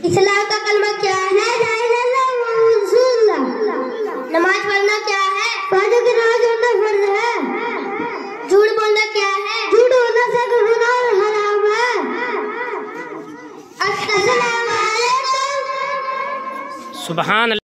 इस्लाम का कलमा क्या है? ला इलाहा इल्लल्लाह रसूलुल्लाह। नमाज पढ़ना क्या है? फर्ज की नमाज पढ़ना फर्ज है। झूठ बोलना क्या है? झूठ बोलना से गुनाह और हराम है। अस्सलाम वालेकुम। सुभान